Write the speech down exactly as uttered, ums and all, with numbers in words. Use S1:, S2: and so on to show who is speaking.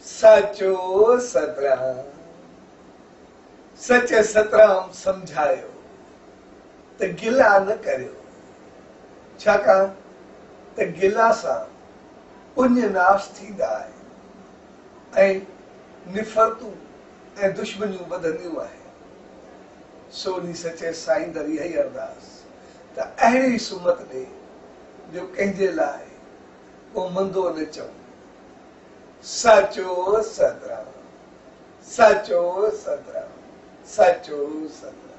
S1: साचो सतराम सच सतराम समझायो त गिला न करियो छाकाणि त गिला सां पुण्य नाश थींदा आहिनि ऐं निफ़रतूं ऐं दुश्मनियूं वधंदियूं आहिनि। सो उन्ही सचे साईं दर इहा ई अरदास त अहिड़ी सुमत ॾे जो कंहिंजे लाइ को मंदो न चऊं। साचो सतराम साचो सतराम साचो सतराम।